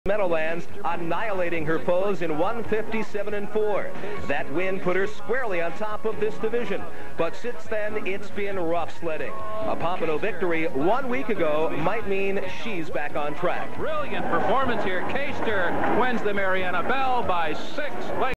Meadowlands, annihilating her foes in 157-4. That win put her squarely on top of this division. But since then, it's been rough sledding. A Pompano victory 1 week ago might mean she's back on track. Brilliant performance here. CAYSTER wins the Merrie Annabelle by 6 lengths.